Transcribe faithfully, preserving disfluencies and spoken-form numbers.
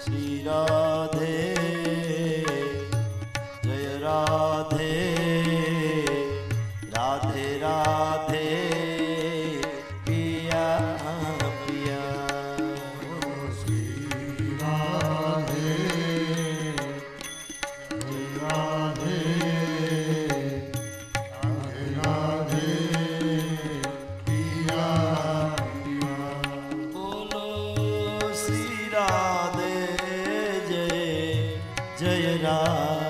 श्री राधे जय राधे राधे राधे पिया पिया श्री राधे जय राधे राधे राधे पिया पिया। बोलो श्री राधे जय जय राधे